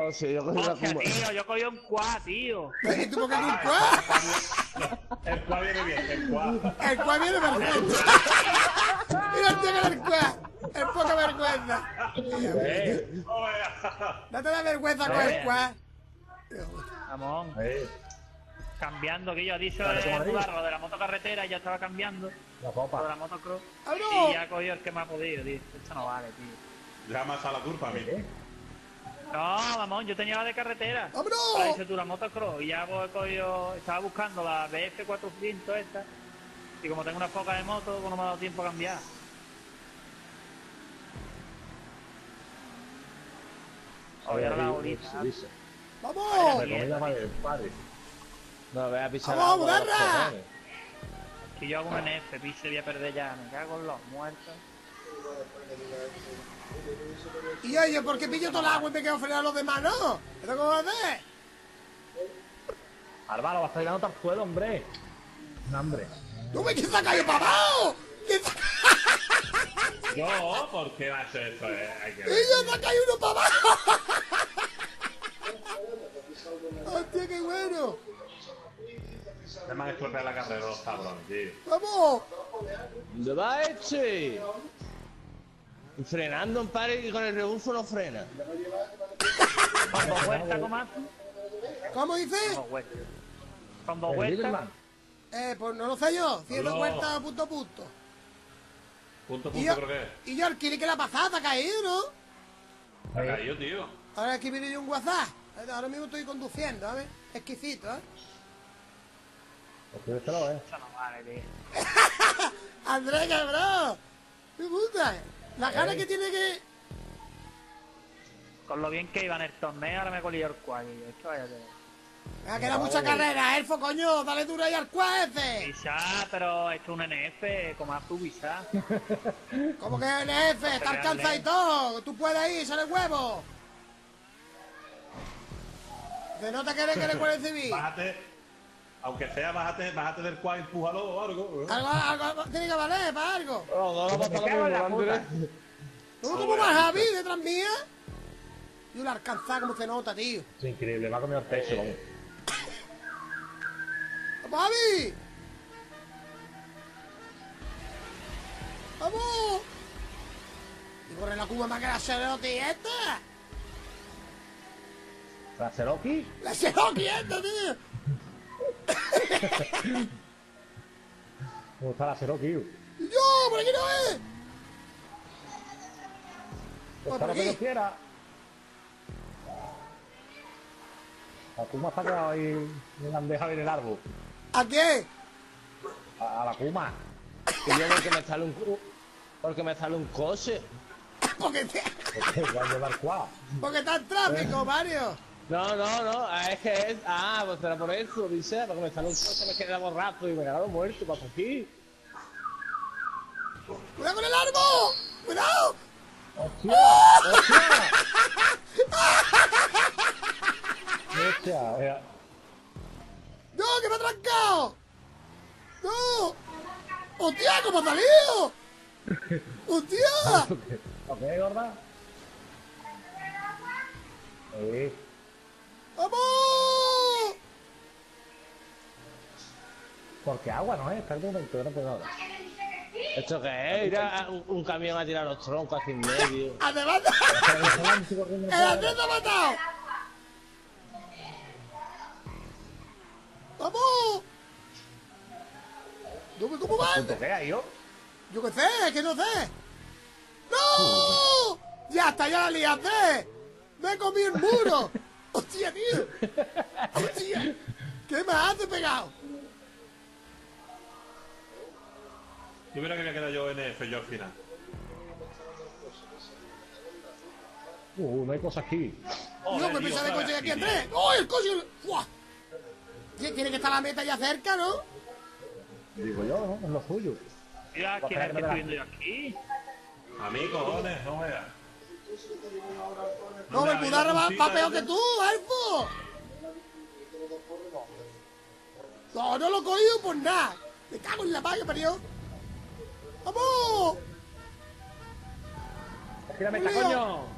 No, si yo cogí la Hostia, Kuma. tío, yo cogí un quad, tío. ¿Y tú por qué con un cuá? El cual viene bien, el cual. El cuá viene perfecto. Mira el tío con el cuá. El poca vergüenza. No te da vergüenza con el cuá. Ramón, Ahí. cambiando, que yo he dicho Vale, ¿cómo el lo barro de la motoccarretera y ya estaba cambiando. La Lo de copa. la motocross. ¡Abro! Y ya he cogido el que me ha podido, tío. Esto no vale, tío. Llamas a la culpa a mí. No, Ramón, yo tenía la de carretera. ¡Abro! La hice tú, la motocross. Y ya he cogido, estaba buscando la BF 400 esta. Y como tengo una foca de moto, pues no me ha dado tiempo a cambiar. Hoy ahora la bolita. ¡Vamos! Me comida para el padre. No, voy a pisar ¡Vamos, agua de los Darra! cojones. Que yo hago un NF, pise, voy a perder ya. Me cago en los muertos. Y oye, ¿por qué pillo todo el agua y me quedo frenar a los demás, no? ¿Esto cómo va a hacer? Álvaro, vas a ir a al suelo, hombre. Un hambre. ¡Tú me quieres sacar yo para abajo! ¿Quién saca? Yo, ¿por qué va a ser eso? Hay que ¡Y ver. yo saca uno para abajo! ¡Hostia, qué bueno! Me van a estropear la carrera los cabrones, tío. ¡Vamos! ¿Dónde va este? Y frenando en pared y con el rebufo no frena. Con dos vueltas, ¿cómo haces? ¿Cómo dices? Con dos vueltas. Con dos El vueltas. Lieberman. Pues no lo sé yo. 100 No. vueltas punto a punto. Punto, Y yo, creo que es. y yo el Kili que la pasada ha caído, ¿no? Ha caído, tío. Ahora aquí viene yo un WhatsApp. Ahora mismo estoy conduciendo, ¿sabes? Exquisito, ¿eh? Escríbetelo, Eso no vale, tío. Andrés, cabrón. ¡Qué puta! La cara que tiene que... Con lo bien que iba en el torneo, ahora me he colido el cuadro. Es que vaya de... Me queda mucha carrera, Elfo, coño. Dale duro ahí al cuá ese. Quizá, pero esto es un NF, como haz tú, quizá. ¿Cómo que NF? Está alcanzado y todo. Tú puedes ir, sale huevo. Se nota que eres guardia civil. Bájate. Aunque sea, bájate del cual, empújalo o algo. Algo tiene que valer para algo. No, no, no pasa lo mismo, Andrés. ¿Tú cómo vas, Javi, detrás mía? Yo la alcanzaba como se nota, tío. Es increíble, me ha comido el pecho, vamos. ¡Vamos, Javi! ¡Vamos! Y corre la cuba más que la Cherokee esta. ¿La Cherokee? ¡La Cherokee esta, tío! ¿Cómo está la Cherokee? ¡Y yo! ¡Por aquí no es! Pues por lo que aquí. no quiera. La Kuma está quedado ahí en la bandeja en el árbol. ¿A qué? A la Kuma. Y yo porque me sale un coche. Porque Va a llevar cuá. está en tráfico, Mario. No, es que es... Ah, pues será por eso, dice, porque me sale un coche, me queda borracho y me quedaron muerto, para aquí. ¡Cuidado con el árbol! ¡Cuidado! ¡Hostia! ¡Hostia! ¡No, que me ha trancado! ¡No! ¡Hostia, cómo ha salido! ¡Hostia! ¿Ok, gorda? Sí. ¡Vamos! Porque agua no es, está el momento, no puedo nada. ¿Esto qué es? Ir a un camión a tirar los troncos aquí en medio. ¡Además! ¡El Andrés te ha matado! ¡Vamos! ¿Cómo va? ¿Punto qué hay yo? Yo qué sé, que no sé. ¡No! Ya está, ya la liaste. Me he comido el muro. ¡Hostia, tío! ¡Hostia! ¿Qué me hace pegado? Yo mira que me queda yo NF yo al final. No hay cosas aquí. Dios, me pisa de coche aquí, Andrés. ¡Oh, el coche! ¡Fua! Tiene que estar la meta ya cerca, ¿no? Digo yo, ¿no? Es lo suyo. Mira, ¿quién es el que estoy viendo yo aquí? A mí, cojones, no veas. No, el Budarra va peor que tú, Elfo. No, no lo he cogido por nada. Me cago en la palla, parió. ¡Vamos! ¡Gírame, coño!